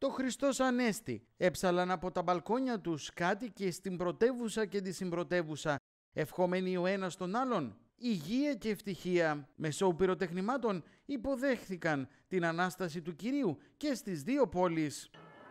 Το Χριστός Ανέστη έψαλαν από τα μπαλκόνια τους κάτοικοι στην πρωτεύουσα και τη συμπρωτεύουσα, ευχόμενοι ο ένας τον άλλον υγεία και ευτυχία. Με σοου πυροτεχνημάτων υποδέχθηκαν την Ανάσταση του Κυρίου και στις δύο πόλεις.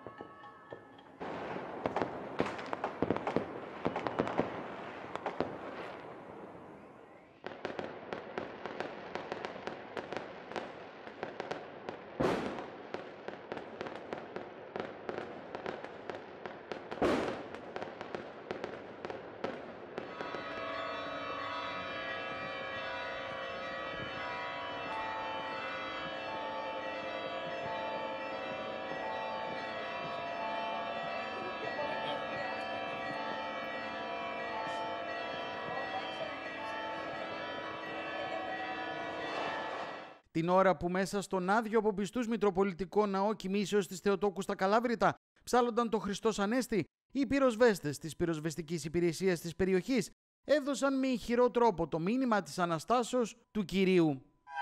Την ώρα που μέσα στον άδειο από πιστούς Μητροπολιτικό Ναό Κοιμήσεως της Θεοτόκου στα Καλάβρητα ψάλλονταν το Χριστός Ανέστη, οι πυροσβέστες της πυροσβεστικής υπηρεσίας της περιοχής έδωσαν με ηχηρό τρόπο το μήνυμα της Αναστάσεως του Κυρίου.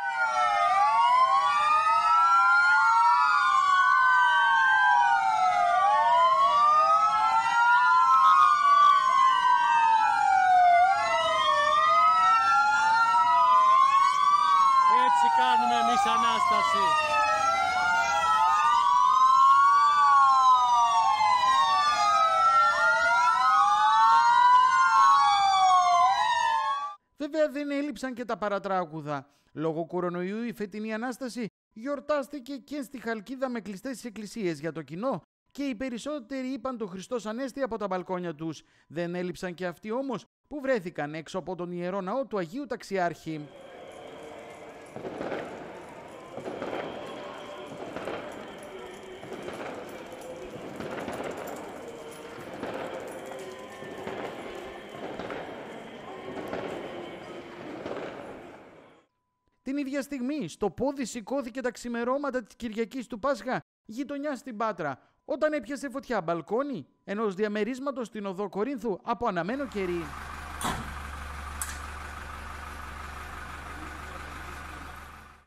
Έτσι κάνουμε εμείς Ανάσταση. Βέβαια δεν έλειψαν και τα παρατράγουδα. Λόγω κορονοϊού η φετινή Ανάσταση γιορτάστηκε και στη Χαλκίδα με κλειστές εκκλησίες για το κοινό και οι περισσότεροι είπαν το Χριστός Ανέστη από τα μπαλκόνια τους. Δεν έλειψαν και αυτοί όμως που βρέθηκαν έξω από τον Ιερό Ναό του Αγίου Ταξιάρχη. Την ίδια στιγμή στο πόδι σηκώθηκε τα ξημερώματα της Κυριακής του Πάσχα, γειτονιά στην Πάτρα, όταν έπιασε φωτιά μπαλκόνι ενός διαμερίσματος στην οδό Κορίνθου από αναμένο κερί.